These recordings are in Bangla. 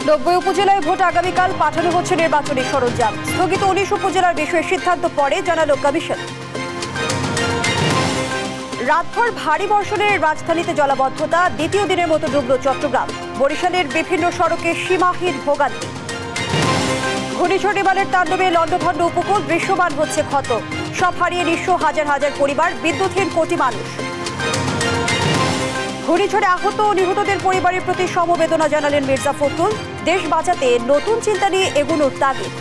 90 উপজেলায় ভোট আগামীকাল পাঠানো হচ্ছে নির্বাচনী সরঞ্জাম। স্থগিত 19 উপজেলার বিষয়ে সিদ্ধান্ত পরে জানালো কমিশন। রাতভর ভারী বর্ষণে রাজধানীতে জলাবদ্ধতা, দ্বিতীয় দিনের মতো ডুবল চট্টগ্রাম। বরিশালের বিভিন্ন সড়কে সীমাহীন ভোগান্তি। ঘূর্ণিঝড় নিবালের তাণ্ডবে লণ্ডভণ্ড উপকূল, দৃশ্যমান হচ্ছে ক্ষত। সব হারিয়ে নিঃস্ব হাজার হাজার পরিবার, বিদ্যুৎহীন কোটি মানুষ। ঘূর্ণিঝড়ে আহত ও নিহতদের পরিবারের প্রতি সমবেদনা জানালেন মির্জা ফখরুল। দেশ বাঁচাতে নতুন চিন্তা নিয়ে এগোনোর তাগিদ।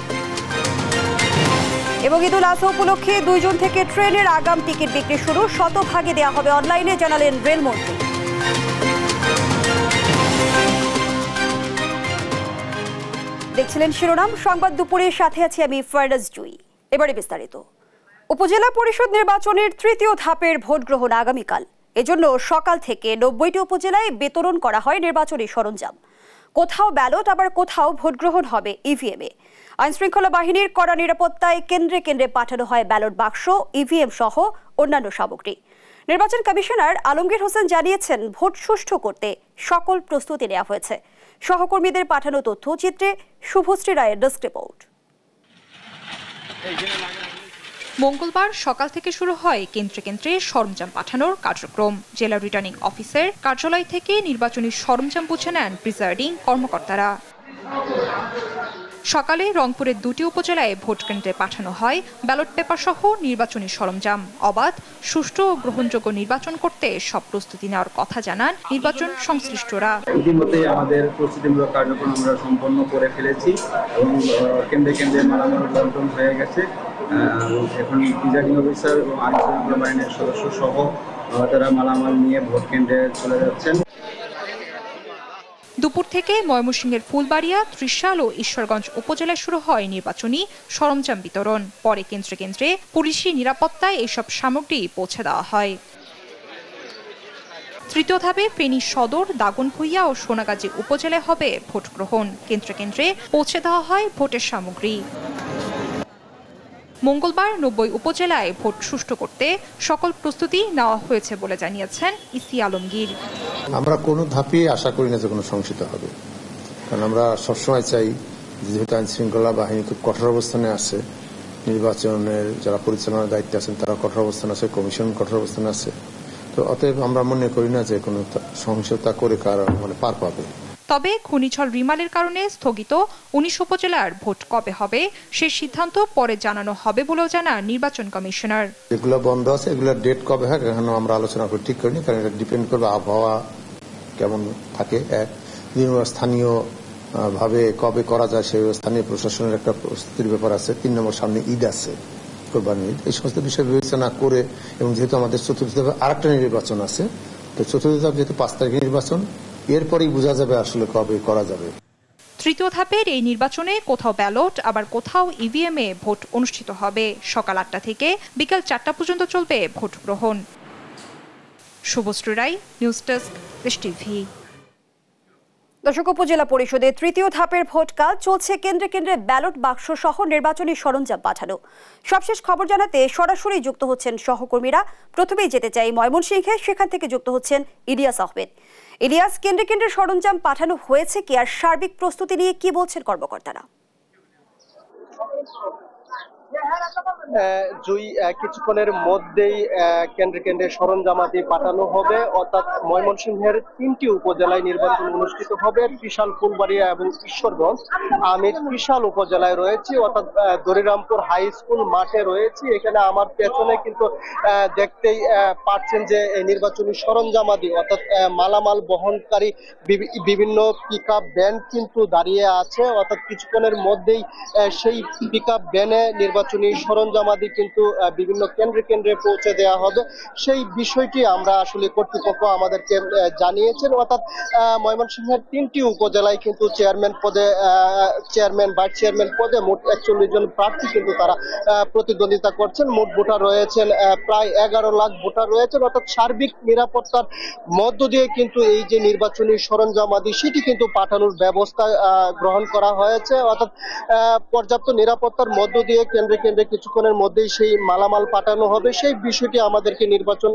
এবং ঈদুল আজহা উপলক্ষে 2 জুন থেকে ট্রেনের আগাম টিকিট বিক্রি শুরু, শতভাগে দেওয়া হবে অনলাইনে, জানালেন রেলমন্ত্রী। দেখছিলেন শিরোনাম সংবাদ দুপুরের, সাথে আছি আমি ফারদাস জুই। এবারে বিস্তারিত। উপজেলা পরিষদ নির্বাচনের তৃতীয় ধাপের ভোট গ্রহণ আগামীকাল। এজন্য সকাল থেকে 90টি উপজেলায় বিতরণ করা হয় নির্বাচনী সরঞ্জাম। কোথাও ব্যালট, আবার কোথাও ভোট গ্রহণ হবে ইভিএমে। আইনশৃঙ্খলা বাহিনীর কড়া নিরাপত্তায় কেন্দ্রে কেন্দ্রে পাঠানো হয় ব্যালট বাক্স, ইভিএম সহ অন্যান্য সামগ্রী। নির্বাচন কমিশনার আলমগীর হোসেন জানিয়েছেন, ভোট সুষ্ঠু করতে সকল প্রস্তুতি নেওয়া হয়েছে। সহকর্মীদের পাঠানো তথ্যচিত্রে শুভশ্রী রায়ের ডেস্ক রিপোর্ট। মঙ্গলবার সকাল থেকে শুরু হয় কেন্দ্রে কেন্দ্রে সরঞ্জাম পাঠানোর কার্যক্রম। জেলা রিটার্নিং অফিসার কার্যালয় থেকে নির্বাচনী সরঞ্জাম বুঝে নেন প্রিসাইডিং কর্মকর্তারা। সকালে রংপুরের 2টি উপজেলায় ভোট কেন্দ্রে পাঠানো হয় ব্যালট পেপার সহ নির্বাচনী সরঞ্জাম। অবাধ, সুষ্ঠু ও গ্রহণযোগ্য নির্বাচন করতে সব প্রস্তুতি নেওয়ার কথা জানান নির্বাচন সংশ্লিষ্টরা। ইতিমধ্যে আমাদের প্রস্তুতিমূলক কার্যক্রম আমরা সম্পন্ন করে ফেলেছি এবং কেন্দ্রে কেন্দ্রে মালামাল বন্টন হয়ে গেছে। এখন প্রিসাইডিং অফিসার এবং আইনশৃঙ্খলা বাহিনীর সদস্য সহ তারা মালামাল নিয়ে ভোট কেন্দ্রে চলে যাচ্ছেন। দুপুর থেকে ময়মনসিংহের ফুলবাড়িয়া, ত্রিশাল ও ঈশ্বরগঞ্জ উপজেলায় শুরু হয় নির্বাচনী সরঞ্জাম বিতরণ। পরে কেন্দ্রে কেন্দ্রে পুলিশি নিরাপত্তায় এসব সামগ্রী পৌঁছে দেওয়া হয়। তৃতীয় ধাপে ফেনী সদর, দাগনভূঞা ও সোনাগাজী উপজেলায় হবে ভোট গ্রহণ। কেন্দ্রে কেন্দ্রে পৌঁছে দেওয়া হয় ভোটের সামগ্রী। মঙ্গলবার 90 উপজেলায় ভোট সুষ্ঠু করতে সকল প্রস্তুতি নেওয়া হয়েছে বলে জানিয়েছেন ইসি আলমগীর। আমরা কোনো ধাপে আশা করি না যে কোনো সংশোধন হবে, কারণ আমরা সবসময় চাই, যেহেতু আইন শৃঙ্খলা বাহিনী খুব কঠোর অবস্থানে আছে, নির্বাচনের যারা পরিচালনার দায়িত্বে আছেন তারা কঠোর অবস্থানে আছে, কমিশন কঠোর অবস্থানে আছে। তো অতএব আমরা মনে করি না যে কোনো সহিংসতা করে পার পাবে। তবে ঘূর্ণিঝড় রিমালের কারণে স্থগিত 19 উপজেলার ভোট কবে হবে সে সিদ্ধান্ত পরে জানানো হবে বলেও জানান নির্বাচন কমিশনার। যেগুলো বন্ধ আছে এগুলোর ডেট কবে হয় এখনো আমরা আলোচনা করে ঠিক করিনি, কারণ এটা ডিপেন্ড করবে আবহাওয়া কেমন থাকে, স্থানীয় ভাবে কবে করা যায় সেই স্থানীয় প্রশাসনের একটা প্রস্তুতির ব্যাপার আছে। 3 নম্বর সামনে ঈদ আছে, কোরবানি ঈদ, এই সমস্ত বিষয় বিবেচনা করে, এবং যেহেতু আমাদের চতুর্থ ধাপে আরেকটা নির্বাচন আছে, তো চতুর্থ ধাপ যেহেতু 5 তারিখে নির্বাচন, এরপরেই বোঝা যাবে আসলে কবে করা যাবে। তৃতীয় ধাপের এই নির্বাচনে কোথাও ব্যালট, আবার কোথাও ইভিএমে ভোট অনুষ্ঠিত হবে। সকাল 8টা থেকে বিকাল 4টা পর্যন্ত চলবে ভোট গ্রহণ। Shubhashree Roy, news desk, Desh TV. দর্শক, উপজেলা পরিষদের তৃতীয় ধাপের ভোট কাল চলছে। কেন্দ্রে কেন্দ্রে ব্যালট বাক্স সহ নির্বাচনী সরঞ্জাম পাঠানো। সবশেষ খবর জানাতে সরাসরি যুক্ত হচ্ছেন সহকর্মীরা। প্রথমেই যেতে চাই ময়মনসিংহে, সেখান থেকে যুক্ত হচ্ছেন ইলিয়াস আহমেদ। ইলিয়াস, কেন্দ্রে কেন্দ্রে সরঞ্জাম পাঠানো হয়েছে কি, আর সার্বিক প্রস্তুতি নিয়ে কি বলছেন কর্মকর্তারা? কিছুক্ষণের মধ্যেই কেন্দ্রে কেন্দ্রে সরঞ্জামাদি পাঠানো হবে, অর্থাৎ ময়মনসিংহের 3টি উপজেলায় নির্বাচন অনুষ্ঠিত হবে। ত্রিশাল, ফুলবাড়িয়া এবং ঈশ্বরগঞ্জ। আমি ত্রিশাল উপজেলায় রয়েছি, অর্থাৎ দরিরামপুর হাই স্কুল মাঠে রয়েছি। এখানে আমার পেছনে কিন্তু দেখতেই পাচ্ছেন যে নির্বাচনী সরঞ্জামাদি, অর্থাৎ মালামাল বহনকারী বিভিন্ন পিকআপ ভ্যান কিন্তু দাঁড়িয়ে আছে। অর্থাৎ কিছুক্ষণের মধ্যেই সেই পিকআপ ভ্যানে নির্বাচনী সরঞ্জামাদি কিন্তু বিভিন্ন কেন্দ্রে কেন্দ্রে পৌঁছে দেওয়া হবে। সেই বিষয়টি আমরা আসলে কর্তৃপক্ষ আমাদেরকে জানিয়েছেন। অর্থাৎ ময়মনসিংহের 3টি উপজেলায় কিন্তু চেয়ারম্যান, ভাইস চেয়ারম্যান পদে মোট 41 জন প্রার্থী কিন্তু তারা প্রতিদ্বন্দ্বিতা করছেন। মোট ভোটার রয়েছেন প্রায় 11 লাখ ভোটার রয়েছেন। অর্থাৎ সার্বিক নিরাপত্তার মধ্য দিয়ে কিন্তু এই যে নির্বাচনী সরঞ্জামাদি সেটি কিন্তু পাঠানোর ব্যবস্থা গ্রহণ করা হয়েছে। অর্থাৎ পর্যাপ্ত নিরাপত্তার মধ্য দিয়ে কেন্দ্রে কেন্দ্রে কিছুক্ষণের মধ্যেই সেই মালামাল পাঠানো হবে, সেই বিষয়টি আমাদেরকে নির্বাচন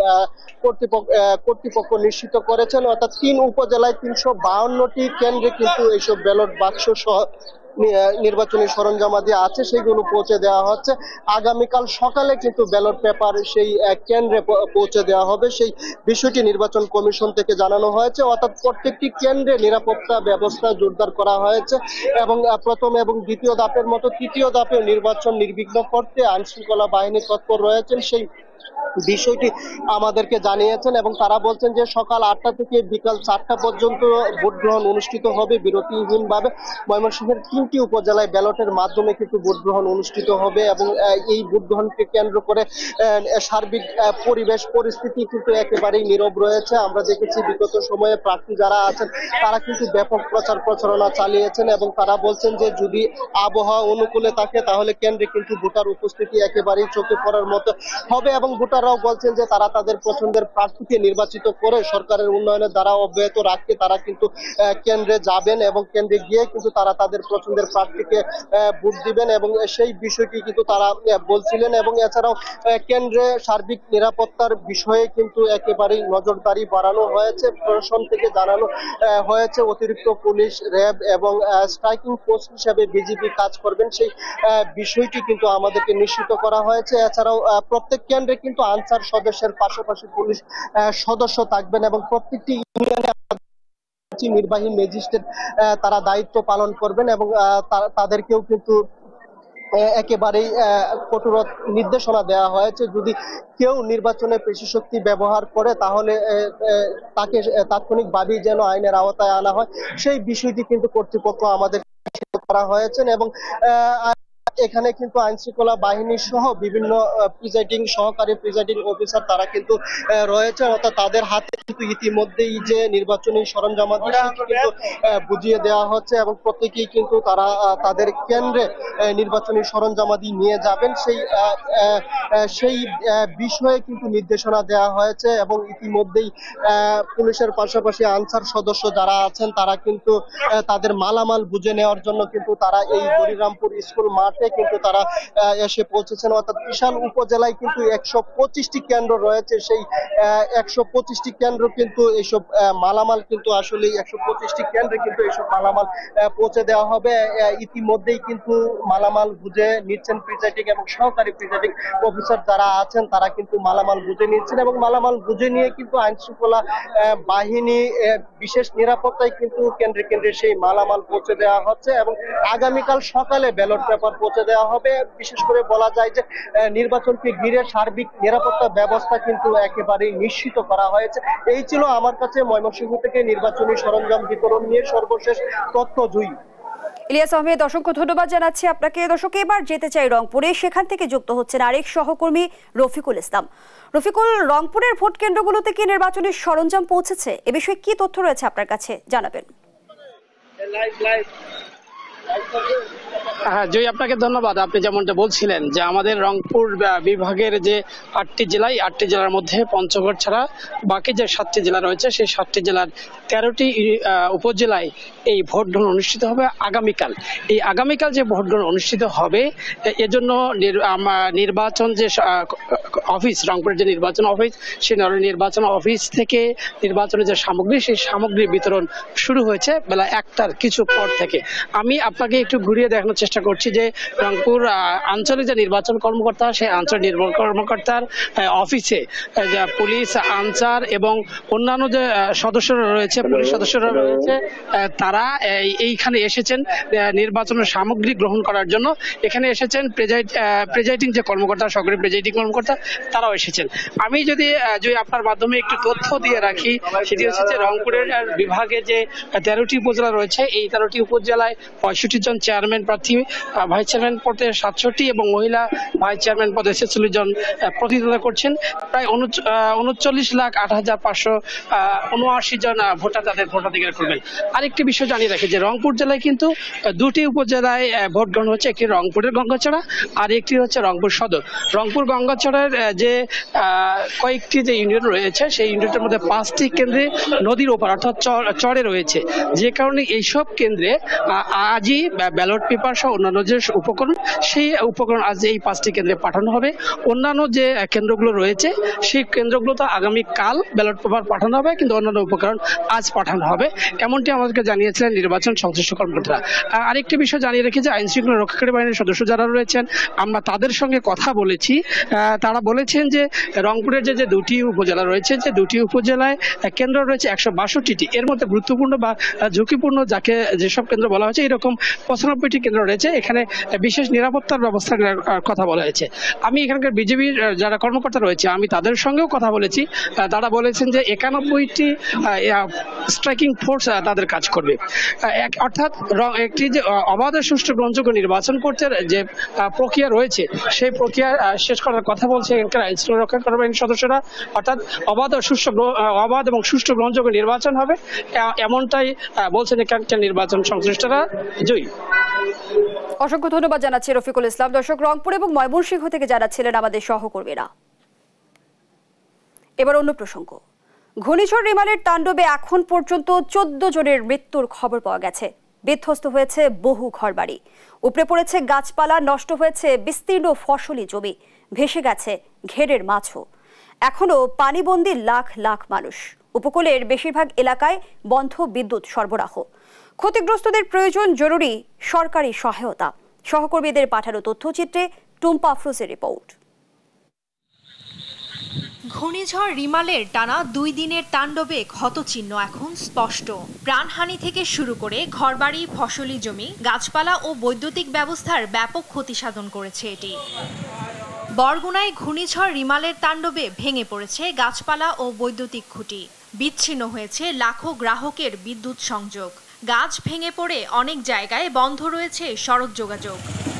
কর্তৃপক্ষ নিশ্চিত করেছেন। অর্থাৎ 3 উপজেলায় 352টি কেন্দ্রে কিন্তু এইসব ব্যালট বাক্স সহ নির্বাচনী সরঞ্জামাদি আছে সেগুলো পৌঁছে দেওয়া হচ্ছে। আগামীকাল সকালে কিন্তু ব্যালট পেপার সেই কেন্দ্রে পৌঁছে দেওয়া হবে, সেই বিষয়টি নির্বাচন কমিশন থেকে জানানো হয়েছে। অর্থাৎ প্রত্যেকটি কেন্দ্রে নিরাপত্তা ব্যবস্থা জোরদার করা হয়েছে এবং প্রথম এবং দ্বিতীয় ধাপের মতো তৃতীয় ধাপে নির্বাচন নির্বিঘ্ন করতে আইনশৃঙ্খলা বাহিনী তৎপর রয়েছেন, সেই বিষয়টি আমাদেরকে জানিয়েছেন এবং তারা বলছেন যে সকাল 8টা থেকে বিকাল 4টা পর্যন্ত ভোট গ্রহণ অনুষ্ঠিত হবে বিরতিহীনভাবে। ময়মনসিংহের 3টি উপজেলায় ব্যালটের মাধ্যমে কিন্তু ভোট গ্রহণ অনুষ্ঠিত হবে এবং এই ভোট গ্রহণকে কেন্দ্র করে সার্বিক পরিবেশ পরিস্থিতি কিন্তু একেবারেই নীরব রয়েছে। আমরা দেখেছি বিগত সময়ে প্রার্থী যারা আছেন তারা কিন্তু ব্যাপক প্রচার প্রচারণা চালিয়েছেন এবং তারা বলছেন যে যদি আবহাওয়া অনুকূলে থাকে তাহলে কেন্দ্রে কিন্তু ভোটার উপস্থিতি একেবারেই চোখে পড়ার মতো হবে এবং ভোটাররাও বলছেন যে তারা তাদের পছন্দের প্রার্থীকে নির্বাচিত করে সরকারের উন্নয়নের দ্বারা অব্যাহত রাখতে তারা কিন্তু কেন্দ্রে যাবেন এবং কেন্দ্রে গিয়ে কিন্তু তারা তাদের পছন্দের প্রার্থীকে ভোট দিবেন এবং সেই বিষয়টি কিন্তু তারা বলছিলেন। এবং এছাড়াও কেন্দ্রে সার্বিক নিরাপত্তার বিষয়ে কিন্তু একেবারেই নজরদারি বাড়ানো হয়েছে। প্রশাসন থেকে জানানো হয়েছে অতিরিক্ত পুলিশ, র্যাব এবং স্ট্রাইকিং ফোর্স হিসেবে বিজিবি কাজ করবেন, সেই বিষয়টি কিন্তু আমাদেরকে নিশ্চিত করা হয়েছে। এছাড়াও প্রত্যেক কেন্দ্রে কিন্তু আনসার সদস্যের পাশাপাশি পুলিশ সদস্য থাকবেন এবং প্রত্যেকটি ইউনিয়নে নির্বাহী ম্যাজিস্ট্রেট তারা দায়িত্ব পালন করবেন এবং তাদেরকেও কিন্তু একেবারেই কঠোর নির্দেশনা দেওয়া হয়েছে। যদি কেউ নির্বাচনে পেশিশক্তি ব্যবহার করে তাহলে তাকে তাৎক্ষণিকভাবেই যেন আইনের আওতায় আনা হয়, সেই বিষয়টি কিন্তু কর্তৃপক্ষ আমাদের করা হয়েছে এবং এখানে কিন্তু আইন শৃঙ্খলা বাহিনী সহ বিভিন্ন সহকারী প্রিজাইডিং অফিসার তারা কিন্তু রয়েছে। অর্থাৎ তাদের হাতে কিন্তু ইতিমধ্যেই যে নির্বাচনী সরঞ্জামাদি কিন্তু বুঝিয়ে দেওয়া হচ্ছে এবং প্রত্যেকেই কিন্তু তারা তাদের কেন্দ্রে নির্বাচনী সরঞ্জামাদি নিয়ে যাবেন, সেই বিষয়ে কিন্তু নির্দেশনা দেওয়া হয়েছে এবং ইতিমধ্যেই পুলিশের পাশাপাশি আনসার সদস্য যারা আছেন তারা কিন্তু তাদের মালামাল বুঝে নেওয়ার জন্য কিন্তু তারা এই হরিরামপুর স্কুল মাঠে কিন্তু তারা এসে পৌঁছেছেন। অর্থাৎ বিশাল উপজেলায় কিন্তু 125টি কেন্দ্র রয়েছে, সেই 125টি কেন্দ্র কিন্তু এইসব মালামাল কিন্তু আসলে 125টি কেন্দ্রে কিন্তু এইসব মালামাল পৌঁছে দেওয়া হবে। ইতিমধ্যেই কিন্তু মালামাল বুঝে নিচ্ছেন প্রিজাইডিং এবং সহকারী প্রিজাইডিং অফিসার যারা আছেন তারা কিন্তু মালামাল বুঝে নিচ্ছেন এবং মালামাল বুঝে নিয়ে কিন্তু আইন শৃঙ্খলা বাহিনী বিশেষ নিরাপত্তায় কিন্তু কেন্দ্রে কেন্দ্রে সেই মালামাল পৌঁছে দেওয়া হচ্ছে এবং আগামীকাল সকালে ব্যালট পেপার পৌঁছে দেওয়া হবে। বিশেষ করে বলা যায় যে নির্বাচনকে ঘিরে সার্বিক নিরাপত্তা ব্যবস্থা কিন্তু একেবারেই নিশ্চিত করা হয়েছে। এই ছিল আমার কাছে ময়মনসিংহ থেকে নির্বাচনী সরঞ্জাম বিতরণ নিয়ে সর্বশেষ তথ্য। জুই, ইলিয়াস আহমেদ, অসংখ্য ধন্যবাদ জানাচ্ছি আপনাকে। দর্শক, এবার যেতে চাই রংপুরে, সেখান থেকে যুক্ত হচ্ছেন আরেক সহকর্মী রফিকুল ইসলাম। রফিকুল, রংপুরের ভোট কেন্দ্রগুলোতে কি নির্বাচনী সরঞ্জাম পৌঁছেছে? এ বিষয়ে কি তথ্য রয়েছে আপনার কাছে, জানাবেন। হ্যাঁ জয়, আপনাকে ধন্যবাদ। আপনি যেমনটা বলছিলেন যে আমাদের রংপুর বিভাগের যে 8টি জেলায় 8টি জেলার মধ্যে পঞ্চগড় ছাড়া বাকি যে 7টি জেলা রয়েছে সেই 7টি জেলার 13টি উপজেলায় এই ভোট গ্রহণ অনুষ্ঠিত হবে আগামীকাল। এই আগামীকাল যে ভোট গ্রহণ অনুষ্ঠিত হবে এজন্য নির্বাচন যে অফিস, রংপুরের যে নির্বাচন অফিস, সেই নির্বাচন অফিস থেকে নির্বাচনের যে সামগ্রী, সেই সামগ্রী বিতরণ শুরু হয়েছে বেলা 1টার কিছু পর থেকে। আমি আপনাকে একটু ঘুরিয়ে দেখানোর চেষ্টা করছি যে রংপুর আঞ্চলিক যে নির্বাচন কর্মকর্তা, সেই আঞ্চলিক নির্বাচন কর্মকর্তার অফিসে পুলিশ, আনসার এবং অন্যান্য যে সদস্যরা রয়েছে, পুলিশ সদস্যরা রয়েছে, তারা এইখানে এসেছেন নির্বাচনের সামগ্রী গ্রহণ করার জন্য। এখানে এসেছেন প্রেজাইডিং যে কর্মকর্তা, সরকারি প্রেজাইডিং কর্মকর্তা, তারাও এসেছেন। আমি যদি আপনার মাধ্যমে একটু তথ্য দিয়ে রাখি, সেটি হচ্ছে যে রংপুরের বিভাগে যে 13টি উপজেলা রয়েছে, এই 13টি উপজেলায় 65 জন চেয়ারম্যান প্রার্থী, ভাইস চেয়ারম্যান পদে 67 এবং মহিলা ভাইস চেয়ারম্যান পদে 46 জন প্রতিদ্বন্দ্বিতা করছেন। প্রায় 39,08,579 জন ভোটার তাদের ভোটাধিকার করবেন। আরেকটি বিষয় জানিয়ে রাখি যে রংপুর জেলায় কিন্তু 2টি উপজেলায় ভোট গ্রহণ হচ্ছে, একটি রংপুরের গঙ্গাচড়া আর একটি হচ্ছে রংপুর সদর। রংপুর গঙ্গাচড়ার যে কয়েকটি যে ইউনিয়ন রয়েছে, সেই ইউনিয়নের মধ্যে 5টি কেন্দ্রে নদীর ওপর অর্থাৎ চরে রয়েছে, যে কারণে এইসব কেন্দ্রে আজই দুটি ব্যালট পেপার সহ অন্যান্য যে উপকরণ, সেই উপকরণ আজ এই 5টি কেন্দ্রে পাঠানো হবে। অন্যান্য যে কেন্দ্রগুলো রয়েছে সেই কেন্দ্রগুলোতে আগামীকাল ব্যালট পেপার পাঠানো হবে, কিন্তু অন্যান্য উপকরণ আজ পাঠানো হবে, এমনটি আমাদেরকে জানিয়েছিলেন নির্বাচন সংশ্লিষ্ট কর্মকর্তারা। আরেকটি বিষয় জানিয়ে রেখে যে আইন শৃঙ্খলা রক্ষাকারী বাহিনীর সদস্য যারা রয়েছেন, আমরা তাদের সঙ্গে কথা বলেছি। তারা বলেছেন যে রংপুরের যে দুটি উপজেলা রয়েছে, যে দুটি উপজেলায় কেন্দ্র রয়েছে 162টি, এর মধ্যে গুরুত্বপূর্ণ বা ঝুঁকিপূর্ণ যাকে যেসব কেন্দ্র বলা হয়েছে এরকম 95টি কেন্দ্র রয়েছে। এখানে বিশেষ নিরাপত্তার ব্যবস্থার কথা বলা হয়েছে। আমি এখানকার বিজেপির যারা কর্মকর্তা রয়েছে আমি তাদের সঙ্গেও কথা বলেছি। তারা বলেছেন যে 91টি স্ট্রাইকিং ফোর্স তাদের কাজ করবে। অর্থাৎ একটি যে অবাধ সুষ্ঠু গ্রহণযোগ্য নির্বাচন করতে যে প্রক্রিয়া রয়েছে সেই প্রক্রিয়া শেষ করার কথা বলছে এখানকার আইন শৃঙ্খলা রক্ষাকারী বাহিনীর সদস্যরা। অর্থাৎ অবাধ এবং সুষ্ঠু গ্রহণযোগ্য নির্বাচন হবে, এমনটাই বলছেন এখানকার নির্বাচন সংশ্লিষ্টরা। জয়ী, অসংখ্য ধন্যবাদ জানাচ্ছি রফিকুল ইসলাম। দর্শক, রংপুর এবং ময়মনসিংহ থেকে জানাচ্ছিলেন আমাদের সহকর্মীরা। এবার অন্য প্রসঙ্গ। ঘূর্ণিঝড় রিমালের তাণ্ডবে এখন পর্যন্ত 14 জনের মৃত্যুর খবর পাওয়া গেছে। বিধ্বস্ত হয়েছে বহু ঘরবাড়ি, উপড়ে পড়েছে গাছপালা, নষ্ট হয়েছে বিস্তীর্ণ ফসলি জমি, ভেসে গেছে ঘেরের মাছও। এখনো পানিবন্দী লাখ লাখ মানুষ। উপকূলের বেশিরভাগ এলাকায় বন্ধ বিদ্যুৎ সরবরাহ। ক্ষতিগ্রস্তদের প্রয়োজন জরুরি সরকারি সহায়তা। সহকর্মীদের পাঠানো তথ্যচিত্রে টুম্পা আফরোজের রিপোর্ট। ঘূর্ণিঝড় রিমালের টানা 2 দিনের তাণ্ডবে ক্ষতচিহ্ন এখন স্পষ্ট। প্রাণহানি থেকে শুরু করে ঘরবাড়ি, ফসলি জমি, গাছপালা ও বৈদ্যুতিক ব্যবস্থার ব্যাপক ক্ষতি সাধন করেছে এটি। বরগুনায় ঘূর্ণিঝড় রিমালের তাণ্ডবে ভেঙে পড়েছে গাছপালা ও বৈদ্যুতিক খুঁটি। বিচ্ছিন্ন হয়েছে লাখো গ্রাহকের বিদ্যুৎ সংযোগ। গাছ ভেঙে পড়ে অনেক জায়গায় বন্ধ রয়েছে সড়ক যোগাযোগ।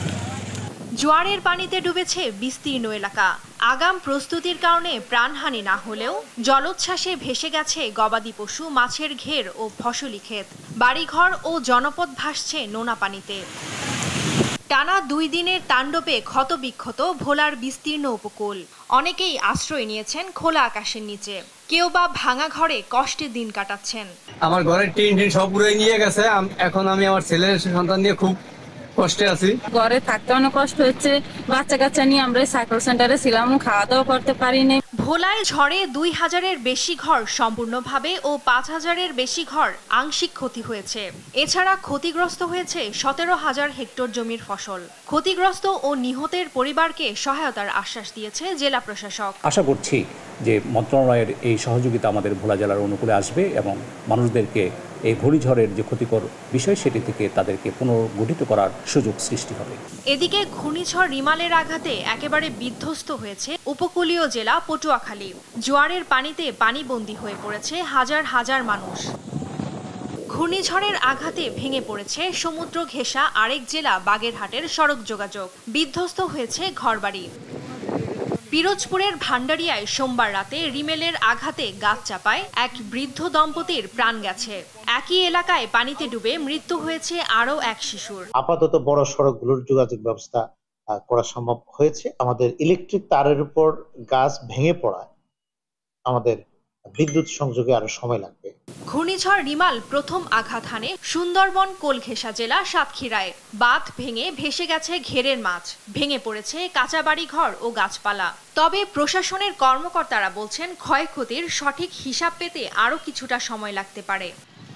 জোয়ারের পানিতে ডুবেছে বিস্তীর্ণ এলাকা। আগাম প্রস্তুতির কারণে প্রাণহানি না হলেও জলোচ্ছ্বাসে ভেসে গেছে গবাদি পশু, মাছের ঘের ও ফসলি ক্ষেত। বাড়িঘর ও জনপদ ভাসছে নোনা পানিতে। টানা 2 দিনের তাণ্ডবে ক্ষতবিক্ষত ভোলার বিস্তীর্ণ উপকূল। অনেকেই আশ্রয় নিয়েছেন খোলা আকাশের নিচে, কেউ বা ভাঙা ঘরে কষ্টে দিন কাটাচ্ছেন। আমার ঘরের টিন সব পুরো নিয়ে গেছে। এখন আমি আমার ছেলের সন্তান নিয়ে খুব কষ্টে আছি। ঘরে থাকতে অনেক কষ্ট হচ্ছে। বাচ্চা কাচ্চা নিয়ে আমরা সাইকেল সেন্টারে ছিলাম, খাওয়া দাওয়া করতে পারিনি। ভোলায় ঝড়ে 2000-এর বেশি ঘর সম্পূর্ণভাবে ও 5000-এর বেশি ঘর আংশিক ক্ষতি হয়েছে। এছাড়া ক্ষতিগ্রস্ত হয়েছে 17,000 হেক্টর জমির ফসল। ক্ষতিগ্রস্ত ও নিহতের পরিবারকে সহায়তার আশ্বাস দিয়েছে জেলা প্রশাসক। আশা করছি যে মন্ত্রণালয়ের এই সহযোগিতা আমাদের ভোলা জেলার অনুকূলে আসবে এবং মানুষদেরকে এই ঘূর্ণিঝড়ের যে ক্ষতিকর বিষয় সেটি থেকে তাদেরকে পুনর্গঠিত করার সুযোগ সৃষ্টি হবে। এদিকে ঘূর্ণিঝড় রিমালের আঘাতে একেবারে বিধ্বস্ত হয়েছে উপকূলীয় জেলা পটুয়াখালী। জোয়ারের পানিতে পানিবন্দী হয়ে পড়েছে হাজার হাজার মানুষ। ঘূর্ণিঝড়ের আঘাতে ভেঙে পড়েছে সমুদ্র ঘেঁষা আরেক জেলা বাগেরহাটের সড়ক যোগাযোগ। বিধ্বস্ত হয়েছে ঘরবাড়ি। পিরোজপুরের ভান্ডারিয়ায় সোমবার রাতে রিমেলের আঘাতে গাছ চাপায় এক বৃদ্ধ দম্পতির প্রাণ গেছে। একই এলাকায় পানিতে ডুবে মৃত্যু হয়েছে আরও এক শিশুর। আপাতত বড় সড়কগুলোর যোগাযোগ ব্যবস্থা করা সম্ভব হয়েছে। আমাদের ইলেকট্রিক তারের উপর গাছ ভেঙে পড়ায় আমাদের বিদ্যুৎ সংযোগে আরো সময় লাগবে। ঘূর্ণিঝড় রিমাল প্রথম আঘাত হানে সুন্দরবন কোলঘেঁষা জেলা সাতক্ষীরায়। বাঁধ ভেঙে ভেসে গেছে ঘেরের মাছ, ভেঙে পড়েছে কাঁচা বাড়ি ঘর ও গাছপালা। তবে প্রশাসনের কর্মকর্তারা বলছেন ক্ষয়ক্ষতির সঠিক হিসাব পেতে আরও কিছুটা সময় লাগতে পারে।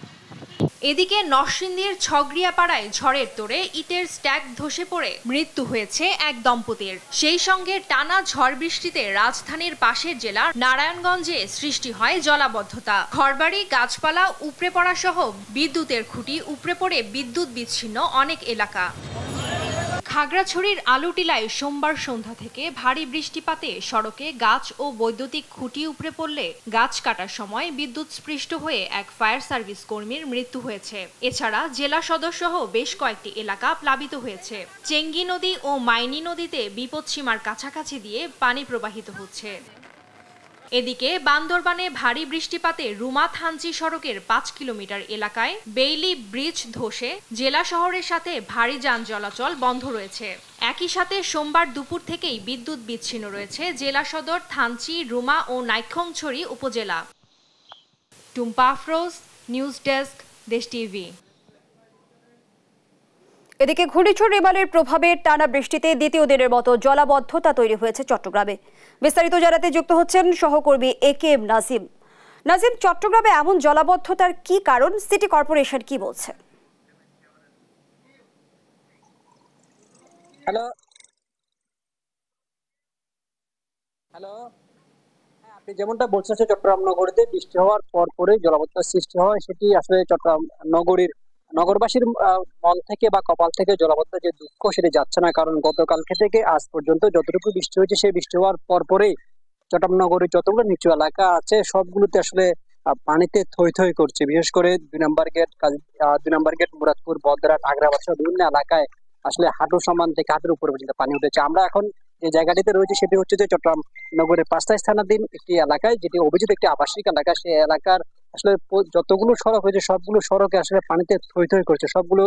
এদিকে নরসিংদীর ছগরিয়াপাড়ায় ঝড়ের তোড়ে ইটের স্ট্যাক ধসে পড়ে মৃত্যু হয়েছে এক দম্পতির। সেই সঙ্গে টানা ঝড় বৃষ্টিতে রাজধানীর পাশের জেলার নারায়ণগঞ্জে সৃষ্টি হয় জলাবদ্ধতা। ঘরবাড়ি, গাছপালা উপড়ে পড়া সহ বিদ্যুতের খুঁটি উপড়ে পড়ে বিদ্যুৎ বিচ্ছিন্ন অনেক এলাকা। খাগড়াছড়ির আলুটিলায় সোমবার সন্ধ্যা থেকে ভারী বৃষ্টিপাতে সড়কে গাছ ও বৈদ্যুতিক খুঁটি উপড়ে পড়লে গাছ কাটার সময় বিদ্যুৎ স্পৃষ্ট হয়ে এক ফায়ার সার্ভিস কর্মীর মৃত্যু হয়েছে। এছাড়া জেলা সদরসহ বেশ কয়েকটি এলাকা প্লাবিত হয়েছে। চেঙ্গি নদী ও মাইনী নদীতে বিপদসীমার কাছাকাছি দিয়ে পানি প্রবাহিত হচ্ছে। এদিকে বান্দরবানে ভারী বৃষ্টিপাতে রুমা-থানচি সড়কের 5 কিলোমিটার এলাকায় বেইলি ব্রিজ ধসে জেলা শহরের সাথে ভারী যান চলাচল বন্ধ রয়েছে। একই সাথে সোমবার দুপুর থেকেই বিদ্যুৎ বিচ্ছিন্ন রয়েছে জেলা সদর, থানচি, রুমা ও নাইক্ষ্যংছড়ি উপজেলা। Tumpa Afroz, news desk, Desh TV. এদিকে ঘূর্ণিঝড় রিমালের প্রভাবে টানা বৃষ্টিতে দ্বিতীয় দিনের মতো জলাবদ্ধতা তৈরি হয়েছে চট্টগ্রামে। বিস্তারিত জানাতে যুক্ত হচ্ছেন সহকর্মী একেএম নাজিম। নাজিম, চট্টগ্রামে এমন জলাবদ্ধতার কি কারণ, সিটি কর্পোরেশন কি বলছে? হ্যালো, আপনি যেমনটা বলছেন চট্টগ্রাম নগরীতে বৃষ্টি হওয়ার পরে জলাবদ্ধতার সৃষ্টি হয়, সেটি আসলে চট্টগ্রাম নগরবাসীর মন থেকে বা কপাল থেকে জলাবদ্ধতার যে দুঃখ সেটি যাচ্ছে না। কারণ গতকালকে থেকে আজ পর্যন্ত যতটুকু বৃষ্টি হয়েছে, সেই বৃষ্টি হওয়ার পরেই চট্টগ্রাম নগরীর যতগুলো নিচু এলাকা আছে সবগুলোতে আসলে পানিতে থই থই করছে। বিশেষ করে 2 নম্বর গেট মুরাদপুর, বদরাট, আগ্রাবাদ সহ বিভিন্ন এলাকায় আসলে হাঁটু সমান থেকে হাঁটুর উপরে পর্যন্ত পানি উঠেছে। আমরা এখন যে জায়গাটিতে রয়েছে সেটি হচ্ছে যে চট্টগ্রাম নগরের 5 স্থানাধীন একটি এলাকায়, যেটি অভিযোগ একটি আবাসিক এলাকা। সেই এলাকার আসলে যতগুলো সড়ক হয়েছে সবগুলো সড়কে আসলে পানিতে থই থই করছে। সবগুলো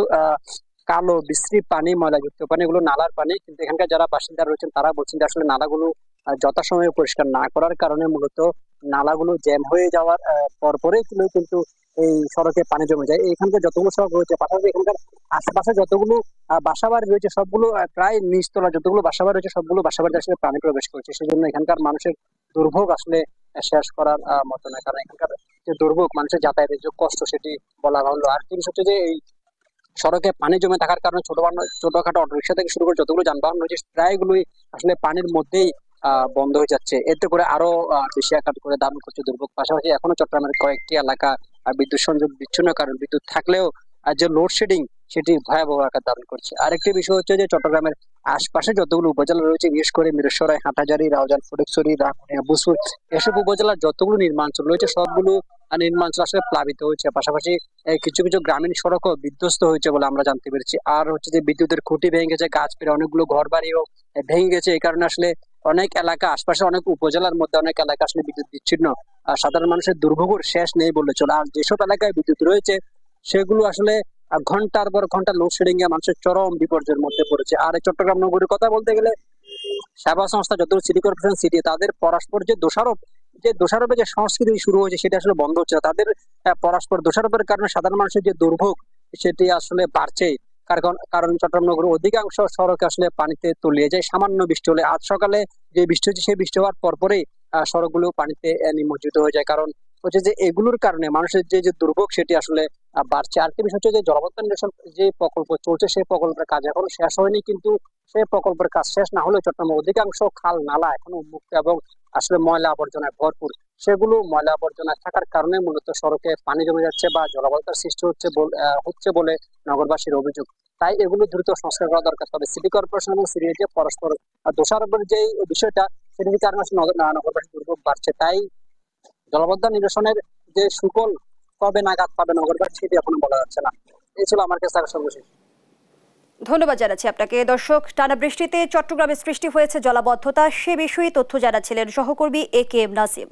কালো বিশ্রী পানি, ময়লাযুক্ত পানি, এগুলো নালার পানি। কিন্তু এখানকার যারা বাসিন্দা রয়েছেন তারা বলছেন যে আসলে নালাগুলো যথাসময়ে পরিষ্কার না করার কারণে মূলত নালাগুলো জ্যাম হয়ে যাওয়ার পরেই কিন্তু এই সড়কে পানি জমে যায়। এখানকার যতগুলো সড়ক রয়েছে, পাশাপাশি এখানকার আশেপাশে যতগুলো বাসাবাড়ি রয়েছে সবগুলো প্রায় নিচতলা, যতগুলো বাসাবাড়ি রয়েছে সবগুলো বাসাবাড়িতে আসলে পানি প্রবেশ করছে। সেজন্য এখানকার মানুষের দুর্ভোগ আসলে শেষ করার মতো না। কারণ এখানকার যে দুর্ভোগ, মানুষের যাতায়াতের যে কষ্ট, সেটি বলা হলো। আর জিনিস হচ্ছে যে এই সড়কে পানি জমে থাকার কারণে ছোটখাটো অটোরিকশা থেকে শুরু করে যতগুলো যানবাহন রয়েছে প্রায়গুলোই আসলে পানির মধ্যেই বন্ধ হয়ে যাচ্ছে। এতে করে আরো বেশি আকার করে দাবি করছে দুর্ভোগ। পাশাপাশি এখনো চট্টগ্রামের কয়েকটি এলাকা বিদ্যুৎ সংযোগ বিচ্ছিন্ন, কারণ বিদ্যুৎ থাকলেও যে লোডশেডিং সেটি ভয়াবহ আকার ধারণ করছে। আরেকটি বিষয় হচ্ছে যে চট্টগ্রামের আশপাশে যতগুলো উপজেলা রয়েছে, বিশেষ করে মিরসরাই, হাটহাজারী, রাউজান, ফটিকছড়ি, রাঙ্গুনিয়া, বুসপুর, এসব উপজেলার যতগুলো নির্মাণাঞ্চল রয়েছে সবগুলো নির্মাণাঞ্চল আসলে প্লাবিত হয়েছে। পাশাপাশি কিছু কিছু গ্রামীণ সড়কও বিধ্বস্ত হয়েছে বলে আমরা জানতে পেরেছি। আর হচ্ছে যে বিদ্যুতের খুঁটি ভেঙে গেছে, গাছ পেরে অনেকগুলো ঘর বাড়িও ভেঙে গেছে। এই কারণে আসলে অনেক এলাকা, আশপাশে অনেক উপজেলার মধ্যে অনেক এলাকা আসলে বিদ্যুৎ বিচ্ছিন্ন। সাধারণ মানুষের দুর্ভোগের শেষ নেই বললে চলে। আর যেসব এলাকায় বিদ্যুৎ রয়েছে সেগুলো আসলে ঘন্টার পর ঘন্টা লোডশেডিং এ মানুষের চরম বিপর্যয়ের মধ্যে পড়েছে। আর এই চট্টগ্রাম নগরীর কথা বলতে গেলে সেবা সংস্থা যতগুলো সিটি কর্পোরেশন সিটি, তাদের পরস্পর যে দোষারোপের যে সংস্কৃতি শুরু হয়েছে সেটা আসলে বন্ধ হচ্ছে না। তাদের পরস্পর দোষারোপের কারণে সাধারণ মানুষের যে দুর্ভোগ সেটি আসলে বাড়ছে। কারণ চট্টগ্রাম নগরের অধিকাংশ সড়কে আসলে পানিতে তলিয়ে যায় সামান্য বৃষ্টি হলে। আজ সকালে যে বৃষ্টি হচ্ছে সেই বৃষ্টি হওয়ার পরেই সড়কগুলো পানিতে নিমজ্জিত হয়ে যায়। কারণ হচ্ছে যে এগুলোর কারণে মানুষের যে দুর্ভোগ সেটি আসলে বাড়ছে। আরেকটি বিষয় হচ্ছে যে জলাবদ্ধতা নিরসন যে প্রকল্প চলছে সেই প্রকল্পের কাজ এখনো শেষ হয়নি। কিন্তু সেই প্রকল্পের কাজ শেষ না হলেও চট্টগ্রামের অধিকাংশ খাল নালা এখনো উন্মুক্ত এবং আসলে ময়লা আবর্জনায় ভরপুর। সেগুলো ময়লা আবর্জনা থাকার কারণে মূলত সড়কে পানি জমে যাচ্ছে বা জলাবদ্ধতার সৃষ্টি হচ্ছে বলে নগরবাসীর অভিযোগ। তাই এগুলো দ্রুত সংস্কার করা দরকার। তবে সিটি কর্পোরেশন এবং সিটি যে পরস্পর দোষারোপের যে বিষয়টা, সেটির কারণে নগরবাসীর দুর্ভোগ বাড়ছে। তাই জলাবদ্ধতা নিরসনের যে সুফল কবে নাগাদ পাবে নগরবাসী সেটি এখনো বলা যাচ্ছে না। এই ছিল আমার কাছে সর্বশেষ। ধন্যবাদ জানাচ্ছি আপনাকে। দর্শক, টানা বৃষ্টিতে চট্টগ্রামে সৃষ্টি হয়েছে জলাবদ্ধতা, সে বিষয়ে তথ্য জানাচ্ছিলেন সহকর্মী একেএম নাজিম।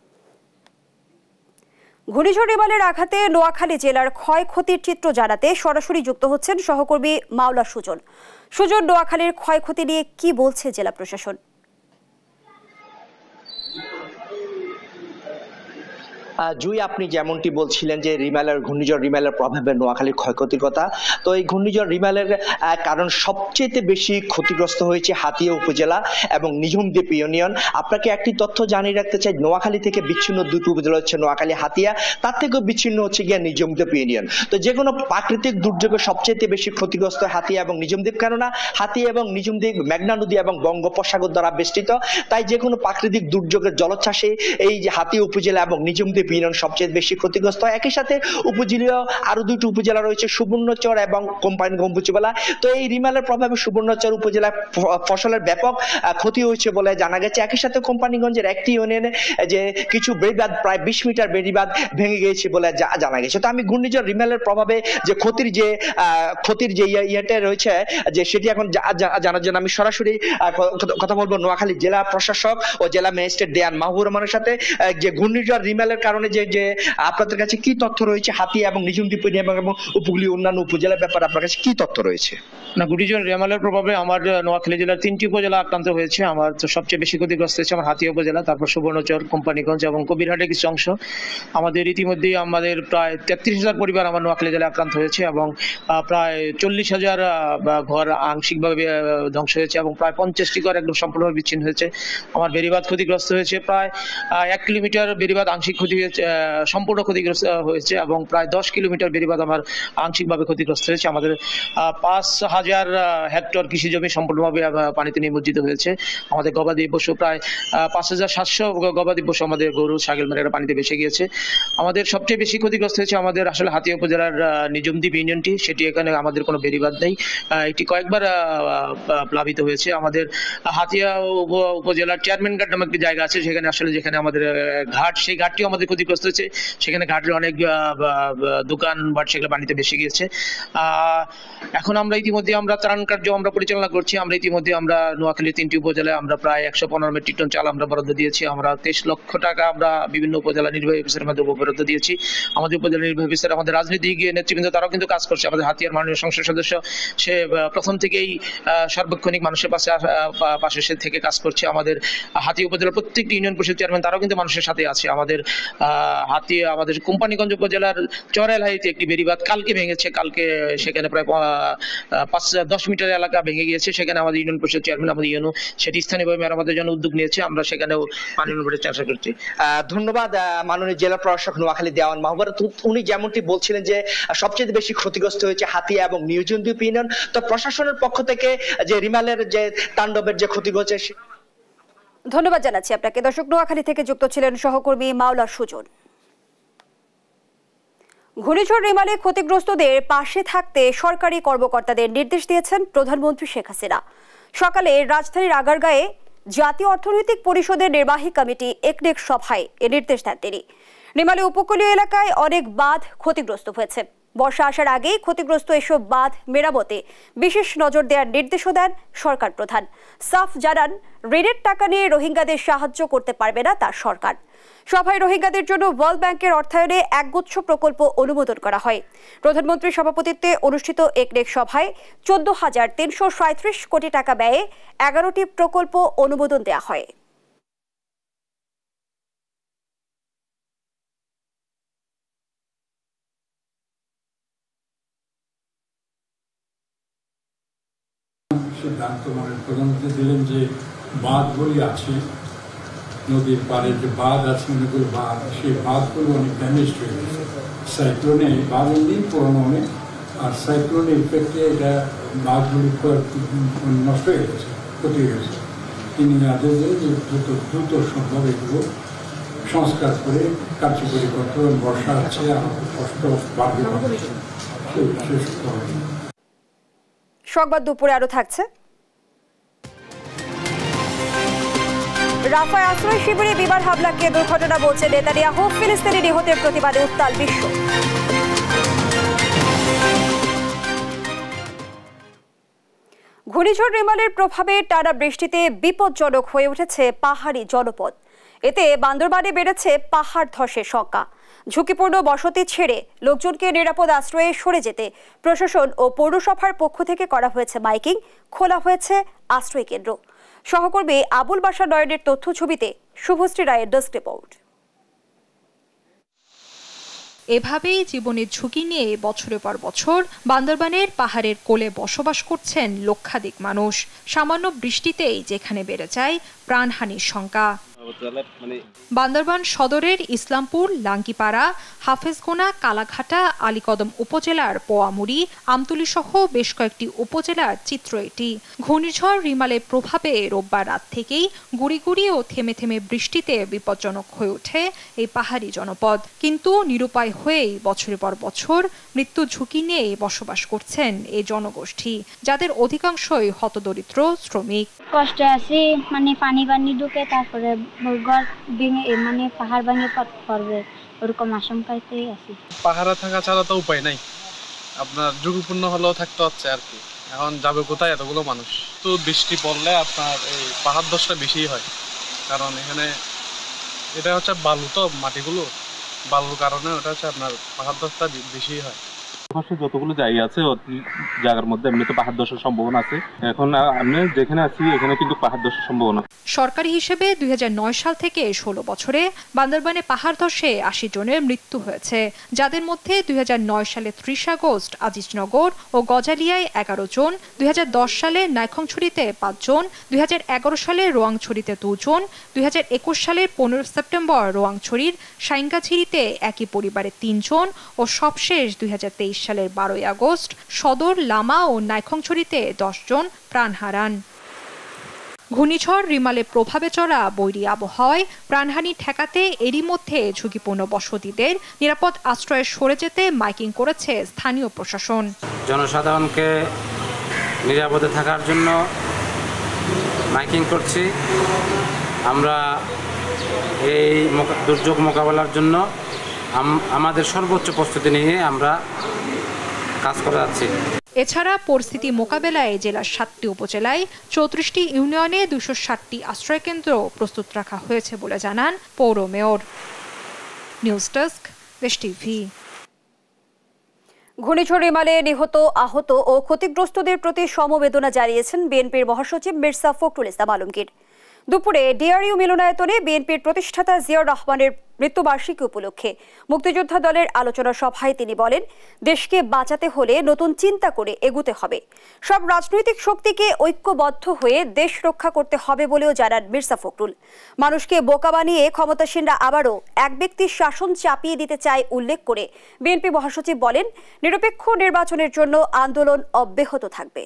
ঘূর্ণিঝড় রিমালের আঘাতে নোয়াখালী জেলার ক্ষয়ক্ষতির চিত্র জানাতে সরাসরি যুক্ত হচ্ছেন সহকর্মী মাওলা সুজন। সুজন, নোয়াখালীর ক্ষয়ক্ষতি নিয়ে কি বলছে জেলা প্রশাসন? জুই, আপনি যেমনটি বলছিলেন যে ঘূর্ণিঝড় রিমালের প্রভাবে নোয়াখালীর ক্ষয়ক্ষতির কথা, তো এই ঘূর্ণিঝড় রিমালের কারণ সবচেয়ে বেশি ক্ষতিগ্রস্ত হয়েছে হাতিয়া উপজেলা এবং নিঝুমদ্বীপ ইউনিয়ন। আপনাকে একটি তথ্য জানিয়ে রাখতে চাই, নোয়াখালী থেকে বিচ্ছিন্ন দুটি উপজেলা হচ্ছে নোয়াখালী, হাতিয়া, তার থেকেও বিচ্ছিন্ন হচ্ছে গিয়ে নিঝুমদ্বীপ ইউনিয়ন। তো যে কোনো প্রাকৃতিক দুর্যোগে সবচেয়ে বেশি ক্ষতিগ্রস্ত হাতিয়া এবং নিঝুমদ্বীপ, কেননা হাতিয়া এবং নিঝুমদ্বীপ মেঘনা নদী এবং বঙ্গোপসাগর দ্বারা বেষ্টিত। তাই যে কোনো প্রাকৃতিক দুর্যোগের জলোচ্ছ্বাসে এই যে হাতিয়া উপজেলা এবং নিঝুমদ্বীপ ইউনিয়ন সবচেয়ে বেশি ক্ষতিগ্রস্ত। একই সাথে উপজেলা আরো দুটি উপজেলা রয়েছে, সুবর্ণচর এবং কোম্পানিগঞ্জ উপজেলা। তো এই রিমালের প্রভাবে সুবর্ণচর উপজেলায় ফসলের ব্যাপক ক্ষতি হয়েছে বলে জানা গেছে। একই সাথে কোম্পানিগঞ্জের একটি ইউনিয়নে যে কিছু বেড়িবাঁধ, প্রায় 20 মিটার বেড়িবাঁধ ভেঙে গিয়েছে বলে জানা গেছে। তো আমি ঘূর্ণিঝড় রিমালের প্রভাবে যে ক্ষতির যে ইয়েটা রয়েছে যে সেটি এখন জানার জন্য আমি সরাসরি কথা বলবো নোয়াখালী জেলা প্রশাসক ও জেলা ম্যাজিস্ট্রেট দেয়ান মাহবুব রহমানের সাথে। যে ঘূর্ণিঝড় রিমালের কারণে যে আপনাদের কাছে কি তথ্য রয়েছে হাতিয়া এবং নিঝুমদ্বীপ এবং উপকূলীয় অন্যান্য উপজেলার ব্যাপারে আপনার কাছে কি তথ্য রয়েছে? না, ঘূর্ণিঝড় রেমালের প্রভাবে আমার নোয়াখালী জেলার 3টি উপজেলা আক্রান্ত হয়েছে। আমার তো সবচেয়ে বেশি ক্ষতিগ্রস্ত হয়েছে আমার হাতিয়া উপজেলা, তারপর সুবর্ণচর, কোম্পানিগঞ্জ এবং কবিরহাটের কিছু অংশ। আমাদের ইতিমধ্যেই আমাদের প্রায় 33,000 পরিবার আমার নোয়াখালী জেলায় আক্রান্ত হয়েছে এবং প্রায় 40,000 ঘর আংশিকভাবে ধ্বংস হয়েছে এবং প্রায় 50টি ঘর একদম সম্পূর্ণভাবে বিচ্ছিন্ন হয়েছে। আমার বেড়িবাঁধ ক্ষতিগ্রস্ত হয়েছে, প্রায় 1 কিলোমিটার বেড়িবাঁধ আংশিক ক্ষতি হয়েছে, সম্পূর্ণ ক্ষতিগ্রস্ত হয়েছে এবং প্রায় 10 কিলোমিটার বেড়িবাঁধ আমার আংশিকভাবে ক্ষতিগ্রস্ত হয়েছে। আমাদের 5,000 হেক্টর কৃষি জমি সম্পূর্ণভাবে পানিতে নিমজ্জিত হয়েছে। আমাদের গবাদি পশু প্রায় 5,700 গবাদি পশু, আমাদের গরু ছাগল মেয়েরা পানিতে ভেসে গিয়েছে। আমাদের সবচেয়ে বেশি ক্ষতিগ্রস্ত হয়েছে আমাদের আসলে হাতিয়া উপজেলার নিজমদ্বীপ ইউনিয়নটি, সেটি এখানে আমাদের কোনো বেড়িবাঁধ নেই, এটি কয়েকবার প্লাবিত হয়েছে। আমাদের হাতিয়া উপজেলার চেয়ারম্যান ঘাট নামে একটি জায়গা আছে, যেখানে আমাদের ঘাট, সেই ঘাটটিও আমাদের ক্ষতিগ্রস্ত হয়েছে। সেখানে ঘাটের অনেক দোকান বাট সেগুলো পানিতে ভেসে গিয়েছে। এখন আমরা ইতিমধ্যে ত্রাণ কার্য আমরা পরিচালনা করছি। আমরা নোয়াখালীর 3টি উপজেলায় আমরা প্রায় 115 মেট্রিক টন চাল আমরা বরাদ্দ দিয়েছি। আমরা 23 লক্ষ টাকা আমরা বিভিন্ন উপজেলা নির্বাহী অফিসারের মাধ্যমে বরাদ্দ দিয়েছি। আমাদের উপজেলা নির্বাহী অফিসার, আমাদের রাজনৈতিক নেতৃবৃন্দ, তারাও কিন্তু কাজ করছে। আমাদের হাতিয়ার মাননীয় সংসদ সদস্য, সে প্রথম থেকেই সার্বক্ষণিক মানুষের পাশে সে থেকে কাজ করছে। আমাদের হাতিয়া উপজেলার প্রত্যেকটি ইউনিয়ন পরিষদ চেয়ারম্যান, তারাও কিন্তু মানুষের সাথে আছে। আমাদের আমাদের কোম্পানিগঞ্জ উপজেলার চরেলহাইতে একটি বেড়িবাঁধ কালকে ভেঙেছে। কালকে সেখানে প্রায় 5-10 মিটার এলাকা ভেঙে গিয়েছে। সেখানে আমাদের ইউনিয়ন পরিষদ চেয়ারম্যান, আমাদের ইউনো, সেটি স্থানীয়ভাবে মেরামতের জন্য উদ্যোগ নিয়েছে। আমরা সেখানেও পানি উন্নয়নের চেষ্টা করছি। ধন্যবাদ মাননীয় জেলা প্রশাসক নোয়াখালী দেওয়ান মাহবুব। উনি যেমনটি বলছিলেন যে সবচেয়ে বেশি ক্ষতিগ্রস্ত হয়েছে হাতিয়া এবং নিউজনদ্বীপ ইউনিয়ন। তো প্রশাসনের পক্ষ থেকে যে রিমালের যে তাণ্ডবের যে ক্ষতি হয়েছে। ধন্যবাদ জানাচ্ছি আপনাকে। দর্শক, নোয়াখালী থেকে যুক্ত ছিলেন সহকর্মী মাওলা সুজন। ঘূর্ণিঝড় রিমালে ক্ষতিগ্রস্তদের পাশে থাকতে সরকারি কর্মকর্তাদের নির্দেশ দিয়েছেন প্রধানমন্ত্রী শেখ হাসিনা। সকালে রাজধানীর আগারগাঁয়ে জাতীয় অর্থনৈতিক পরিষদের নির্বাহী কমিটি একনেক সভায় এ নির্দেশ দেন তিনি। রিমালে উপকূলীয় এলাকায় অনেক বাঁধ ক্ষতিগ্রস্ত হয়েছে। বর্ষা আসার আগেই ক্ষতিগ্রস্ত এসব বাঁধ মেরামতে বিশেষ নজর দেওয়ার নির্দেশও দেন সরকার প্রধান। সাফ জানান, ঋণের টাকা নিয়ে রোহিঙ্গাদের সাহায্য করতে পারবে না তার সরকার। সভায় রোহিঙ্গাদের জন্য ওয়ার্ল্ড ব্যাংকের অর্থায়নে একগুচ্ছ প্রকল্প অনুমোদন করা হয়। প্রধানমন্ত্রীর সভাপতিত্বে অনুষ্ঠিত একনেক সভায় 14,337 কোটি টাকা ব্যয়ে 11টি প্রকল্প অনুমোদন দেওয়া হয়। সিদ্ধান্ত প্রধানমন্ত্রী দিলেন যে বাঁধগুলি আছে, নদীর পাড়ে যে বাঁধ আছে, অনেকগুলো বাঁধ, সেই বাঁধগুলো অনেক ড্যামেজ হয়ে গেছে সাইক্লোনে। বাঁধ এমনি পুরোনো অনেক, আর সাইক্লোনের ইফেক্টে এটা বাঁধগুলি নষ্ট হয়ে গেছে, ক্ষতি হয়ে গেছে। তিনি আদেশ দেন যে দ্রুত সম্ভব এগুলো সংস্কার করে কার্যকরী করতে হবে। বর্ষা আছে, কষ্ট বাড়বে, শেষ করতে হবে। সংবাদ দুপুরে আরো থাকছে। রাফায় আশ্রয় শিবিরে বিমান হামলাকে দুর্ঘটনা বলছে নেতানিয়াহু। ফিলিস্তিনি নিহতের প্রতিবাদে উত্তাল বিশ্ব। ঘূর্ণিঝড় রিমালের প্রভাবে টানা বৃষ্টিতে বিপজ্জনক হয়ে উঠেছে পাহাড়ি জনপদ। এতে বান্দরবানে বেড়েছে পাহাড় ধসের শঙ্কা। ঝুঁকিপূর্ণ বসতি ছেড়ে লোকজনকে নিরাপদ আশ্রয়ে সরে যেতে প্রশাসন ও পৌরসভার পক্ষ থেকে করা হয়েছে মাইকিং, খোলা হয়েছে আশ্রয় কেন্দ্র। সহকর্মী আবুল বাশার নয়নের তথ্য ছবিতে শুভশ্রী রায়ের ডেস্ক রিপোর্ট। এভাবেই জীবনের ঝুঁকি নিয়ে বছরের পর বছর বান্দরবানের পাহাড়ের কোলে বসবাস করছেন লক্ষাধিক মানুষ। সামান্য বৃষ্টিতেই যেখানে বেড়ে যায় প্রাণহানির শঙ্কা। বান্দরবান সদরের ইসলামপুর, লাঙ্কিপাড়া, হাফেজগোনা, কালাঘাটা, আলীকদম উপজেলার পোয়ামুড়ি, আমতুলি সহ বেশ কয়েকটি উপজেলার চিত্র এটি। ঘূর্ণিঝড় রিমালের প্রভাবে রোববার রাত থেকেই গুড়ি গুড়ি ও থেমে থেমে বৃষ্টিতে বিপজ্জনক হয়ে ওঠে এই পাহাড়ি জনপদ। কিন্তু নিরুপায় হয়েই বছরের পর বছর মৃত্যু ঝুঁকি নিয়ে বসবাস করছেন এই জনগোষ্ঠী, যাদের অধিকাংশই হতদরিদ্র শ্রমিক। কষ্টে আছি, মানে পানি ঢুকে তারপরে ঘর ভেঙে, মানে পাহাড় ভেঙে পড়বে ওরকম আশঙ্কাতেই আছি। পাহাড়ে থাকা ছাড়া তো উপায় নাই, আপনার ঝুঁকিপূর্ণ হলেও থাকতে হচ্ছে আর কি। এখন যাবে কোথায় এতগুলো মানুষ? তো বৃষ্টি পড়লে আপনার এই পাহাড় ধসটা বেশি হয়, কারণ এখানে এটা হচ্ছে বালু, তো মাটিগুলো বালুর কারণে ওটা হচ্ছে আপনার পাহাড় ধসটা বেশি হয়। যতগুলো জায়গা আছে জায়গার মধ্যে এমনিতে পাহাড় ধসের সম্ভাবনা আছে। এখন আমি যেখানে আছি এখানে কিন্তু পাহাড় ধসের সম্ভাবনা। সরকারি হিসেবে 2009 সাল থেকে 16 বছরে বান্দরবানে পাহাড় ধসে 80 জনের মৃত্যু হয়েছে, যাদের মধ্যে 2009 সালে 30 আগস্ট আজিজনগর ও গজালিয়ায় 11 জন, 2010 সালে নাইখংছড়িতে 5 জন, 2011 সালে রোয়াংছড়িতে 2 জন, 2021 সালের 15 সেপ্টেম্বর রোয়াংছড়ির সাইঙ্গাছিড়িতে একই পরিবারের 3 জন ও সবশেষ 2023 সালের 12 আগস্ট সদর, লামা ও নাইখংছড়িতে 10 জন প্রাণ হারান। ঘূর্ণিঝড় রিমালের প্রভাবে চলা বৈরী আবহাওয়ায় প্রাণহানি ঠেকাতে এরই মধ্যে ঝুঁকিপূর্ণ বসতিদের নিরাপদ আশ্রয়ে সরে যেতে মাইকিং করেছে স্থানীয় প্রশাসন। জনসাধারণকে নিরাপদে থাকার জন্য মাইকিং করছি। আমরা এই দুর্যোগ মোকাবেলার জন্য আমাদের সর্বোচ্চ প্রস্তুতি নিয়ে আমরা কাজ করে যাচ্ছি। এছাড়া পরিস্থিতি মোকাবেলায় জেলার 7টি উপজেলায় 34টি ইউনিয়নে 260টি আশ্রয়কেন্দ্র প্রস্তুত রাখা হয়েছে বলে জানান পৌর mayor. News desk, Desh TV. ঘূর্ণিঝড় রিমালে নিহত, আহত ও ক্ষতিগ্রস্তদের প্রতি সমবেদনা জানিয়েছেন বিএনপির মহাসচিব মির্জা ফখরুল ইসলাম আলমগীর। দুপুরে ডিআরইউ মিলনায়তনে বিএনপির প্রতিষ্ঠাতা জিয়াউর রহমানের মৃত্যুবার্ষিকী উপলক্ষে মুক্তিযোদ্ধা দলের আলোচনা সভায় তিনি বলেন, দেশকে বাঁচাতে হলে নতুন চিন্তা করে এগুতে হবে। সব রাজনৈতিক শক্তিকে ঐক্যবদ্ধ হয়ে দেশ রক্ষা করতে হবে বলেও জানান মির্জা ফখরুল। মানুষকে বোকা বানিয়ে ক্ষমতাসীনরা আবারও এক ব্যক্তির শাসন চাপিয়ে দিতে চায় উল্লেখ করে বিএনপি মহাসচিব বলেন, নিরপেক্ষ নির্বাচনের জন্য আন্দোলন অব্যাহত থাকবে।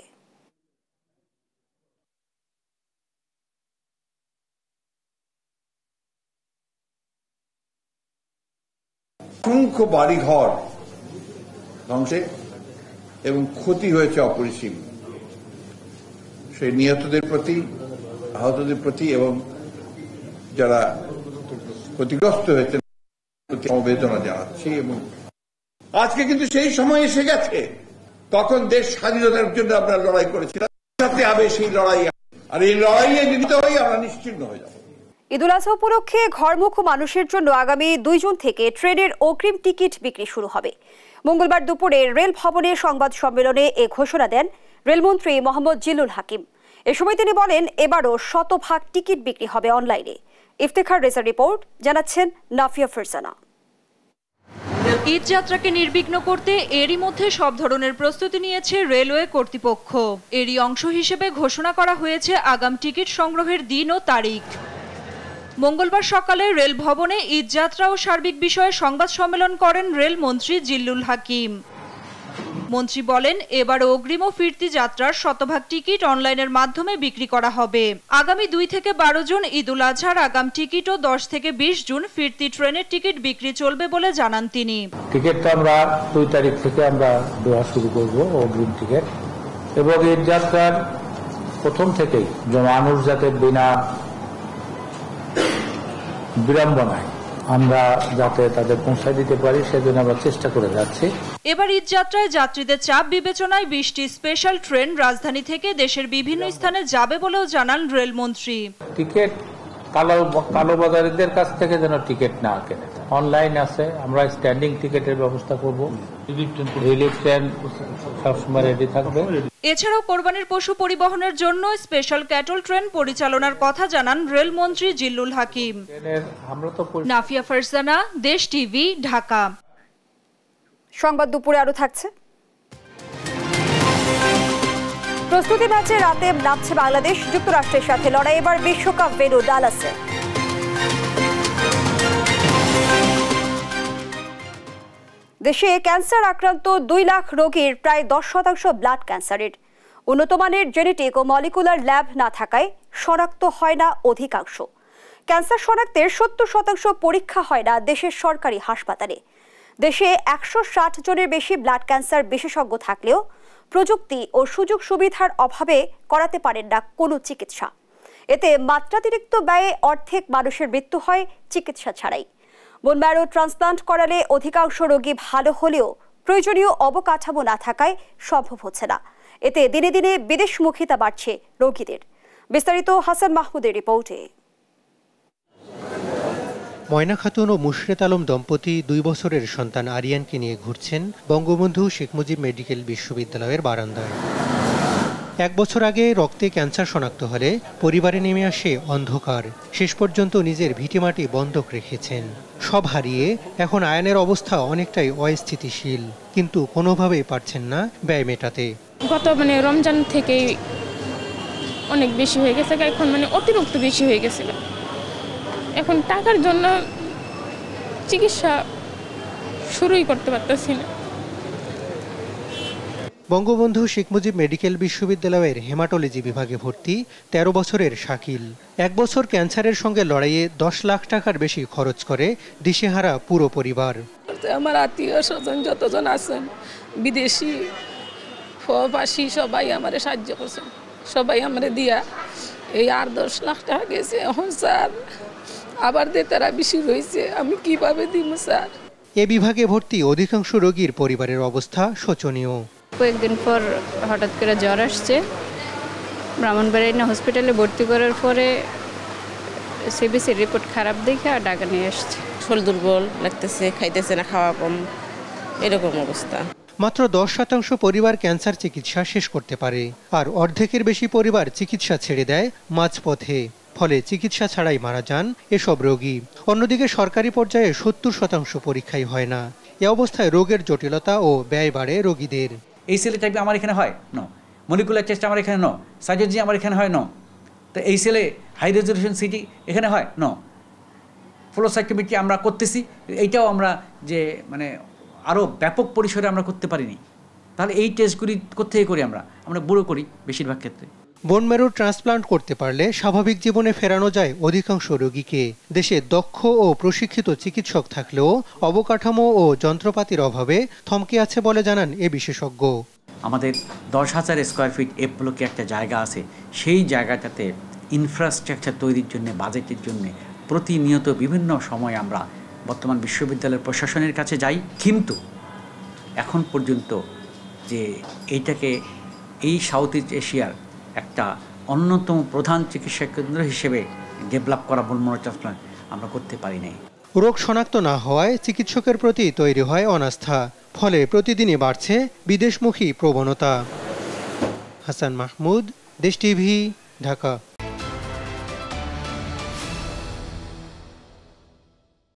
অসংখ্য বাড়িঘর ধ্বংসে এবং ক্ষতি হয়েছে অপরিসীম। সেই নিহতদের প্রতি, আহতদের প্রতি এবং যারা ক্ষতিগ্রস্ত হয়েছেন সমবেদনা জানাচ্ছি। এবং আজকে কিন্তু সেই সময় এসে গেছে, তখন দেশ স্বাধীনতার জন্য আমরা লড়াই করেছিলাম, সাথে হবে সেই লড়াই, আর এই লড়াইয়ে নিতে হয়ে আমরা নিশ্চিহ্ন হয়ে যাব। ঈদুল আজহা উপলক্ষে ঘরমুখ মানুষের জন্য আগামী 2 জুন থেকে ট্রেনের অগ্রিম টিকিট বিক্রি শুরু হবে। মঙ্গলবার দুপুরে রেল ভবনে সংবাদ সম্মেলনে এ ঘোষণা দেন রেলমন্ত্রী মোহাম্মদ জিল্লুল হাকিম। এ সময় তিনি বলেন, এবারও 100% টিকিট বিক্রি হবে অনলাইনে। ইফতেখার রেজার রিপোর্ট, জানাচ্ছেন নাফিয়া ফারজানা। ঈদ যাত্রাকে নির্বিঘ্ন করতে এরই মধ্যে সব ধরনের প্রস্তুতি নিয়েছে রেলওয়ে কর্তৃপক্ষ। এরই অংশ হিসেবে ঘোষণা করা হয়েছে আগাম টিকিট সংগ্রহের দিন ও তারিখ। মঙ্গলবার সকালে রেল ভবনে ঈদ যাত্রা ও সার্বিক বিষয়ে সংবাদ সম্মেলন করেন রেলমন্ত্রী জিল্লুল হাকিম। মন্ত্রী বলেন, এবার অগ্রিম ও ফিরতি যাত্রার 100% টিকিট অনলাইনের মাধ্যমে বিক্রি করা হবে। আগামী 2 থেকে 12 জুন ঈদুল আজহার আগাম টিকিট ও 10 থেকে 20 জুন ফিরতি ট্রেনের টিকিট বিক্রি চলবে বলে জানান তিনি। টিকিটটা আমরা 2 তারিখ থেকে আমরা দেওয়া শুরু করব, অগ্রিম টিকিট, এবং ঈদ যাত্রার প্রথম থেকেই মানুষ যাতে বিনা বিড়ম্বনায় আমরা যাতে তাদের পৌঁছায় দিতে পারি, সেজন্য আমরা চেষ্টা করে যাচ্ছি। এবার ঈদ যাত্রায় যাত্রীদের চাপ বিবেচনায় 20টি স্পেশাল ট্রেন রাজধানী থেকে দেশের বিভিন্ন স্থানে যাবে বলেও জানান রেলমন্ত্রী। টিকিট কালোবাজারিদের কাছ থেকে যেন টিকিট না কেনে, অনলাইন আছে, আমরা স্ট্যান্ডিং টিকিটের ব্যবস্থা করব। রিলিফ ট্রেন সবসময় রেডি থাকবে। এছাড়াও কোরবানির পশু পরিবহনের জন্য স্পেশাল ক্যাটল ট্রেন পরিচালনার কথা জানান রেলমন্ত্রী জিল্লুল হাকিম। নাফিয়া ফারজানা, দেশ টিভি, ঢাকা। সংবাদ দুপুরে আরো থাকছে। প্রস্তুতি ম্যাচে রাতে নামছে বাংলাদেশ। যুক্তরাষ্ট্রের সাথে লড়াই এবার বিশ্বকাপ ভেন্যু ডালাসে। দেশে ক্যান্সার আক্রান্ত 2 লাখ রোগীর প্রায় 10% ব্লাড ক্যান্সারের। উন্নতমানের জেনেটিক ও মলিকুলার ল্যাব না থাকায় শনাক্ত হয় না অধিকাংশ। ক্যান্সার শনাক্তের 70% পরীক্ষা হয় না দেশের সরকারি হাসপাতালে। দেশে 160 জনের বেশি ব্লাড ক্যান্সার বিশেষজ্ঞ থাকলেও প্রযুক্তি ও সুযোগ সুবিধার অভাবে করাতে পারেন না কোনো চিকিৎসা। এতে মাত্রাতিরিক্ত ব্যয়ে অর্ধেক মানুষের মৃত্যু হয় চিকিৎসা ছাড়াই। বোন ম্যারো ট্রান্সপ্লান্ট করালে অধিকাংশ রোগী ভালো হলেও প্রয়োজনীয় অবকাঠামো না থাকায় সম্ভব হচ্ছে না। এতে দিনে দিনে বিদেশমুখিতা বাড়ছে রোগীদের। বিস্তারিত হাসান মাহমুদের রিপোর্টে। ময়না খাতুন ও মুশরেত আলম দম্পতি 2 বছরের সন্তান আরিয়ানকে নিয়ে ঘুরছেন বঙ্গবন্ধু শেখ মুজিব মেডিকেল বিশ্ববিদ্যালয়ের বারান্দায়। 1 বছর আগে রক্তে ক্যান্সার শনাক্ত হলে পরিবারে নেমে আসে অন্ধকার। শেষ পর্যন্ত নিজের ভিটেমাটি বন্ধক রেখেছেন। সব হারিয়ে এখন আয়ানের অবস্থা অনেকটাই অস্থিতিশীল, কিন্তু কোনোভাবেই পারছেন না ব্যয় মেটাতে। গত রমজান থেকেই অনেক বেশি হয়ে গেছে, এখন অতিরিক্ত বেশি হয়ে গেছিল। এখন টাকার জন্য চিকিৎসা শুরুই করতে পারতেছি না। বঙ্গবন্ধু শেখ মুজিব মেডিকেল বিশ্ববিদ্যালয়ের হেমাটোলজি বিভাগে ভর্তি 13 বছরের শাকিল। 1 বছর ক্যান্সারের সঙ্গে লড়াইয়ে 10 লাখ টাকার বেশি খরচ করে দিশেহারা পুরো পরিবার। আমার আত্মীয় স্বজন যতজন আছেন, বিদেশি প্রবাসী, সবাই আমারে সাহায্য করছেন। সবাই আমারে দিয়া এই 8-10 লাখ টাকা গেছে। এখন স্যার আবার তারা বেশি রয়েছে, আমি কিভাবে দিব স্যার? এ বিভাগে ভর্তি অধিকাংশ রোগীর পরিবারের অবস্থা শোচনীয়। কয়েকদিন পর হঠাৎ করে জ্বর আসছে, ব্রাহ্মণবাড়িয়া হসপিটালে ভর্তি করার পরে সিবিসি রিপোর্ট খারাপ দেখে ঢাকা নিয়ে আসছে। শরীর দুর্বল লাগতেছে, খাইতেছে না, খাওয়া কম, এরকম অবস্থা। মাত্র 10% পরিবার ক্যান্সার চিকিৎসা শেষ করতে পারে, আর অর্ধেকের বেশি পরিবার চিকিৎসা ছেড়ে দেয় মাঝপথে। ফলে চিকিৎসা ছাড়াই মারা যান এসব রোগী। অন্যদিকে সরকারি পর্যায়ে 70% পরীক্ষাই হয় না। এ অবস্থায় রোগের জটিলতা ও ব্যয় বাড়ে রোগীদের। এই সেলে টাইপে আমার এখানে হয় ন, মলিকুলার টেস্ট আমার এখানে ন, সার্জারি আমার এখানে হয় ন, তো এই সেলে হাই রেজলিউশন সিটি এখানে হয় ন, ফ্লো সাইটোমেট্রি আমরা করতেছি, এইটাও আমরা যে আরও ব্যাপক পরিসরে আমরা করতে পারিনি। তাহলে এই টেস্টগুলি কোথেকে করি আমরা বুড়ো করি বেশিরভাগ ক্ষেত্রে। বোন ম্যারো ট্রান্সপ্লান্ট করতে পারলে স্বাভাবিক জীবনে ফেরানো যায় অধিকাংশ রোগীকে। দেশে দক্ষ ও প্রশিক্ষিত চিকিৎসক থাকলেও অবকাঠামো ও যন্ত্রপাতির অভাবে থমকে আছে বলে জানান এ বিশেষজ্ঞ। আমাদের 10,000 স্কোয়ার ফিট এ ব্লকে একটা জায়গা আছে, সেই জায়গাটাতে ইনফ্রাস্ট্রাকচার তৈরির জন্য, বাজেটের জন্য প্রতিনিয়ত বিভিন্ন সময় আমরা বর্তমান বিশ্ববিদ্যালয়ের প্রশাসনের কাছে যাই, কিন্তু এখন পর্যন্ত যে এইটাকে এই সাউথ ইস্ট এশিয়ার একটা অন্যতম প্রধান চিকিৎসা কেন্দ্র হিসেবে ডেভেলপ করা বোন ম্যারো ট্রান্সপ্লান্ট আমরা করতে পারি নাই। রোগ শনাক্ত না হওয়ায় চিকিৎসকের প্রতি তৈরি হয় অনাস্থা। ফলে প্রতিদিনই বাড়ছে বিদেশমুখী প্রবণতা। হাসান মাহমুদ, দেশ টিভি, ঢাকা।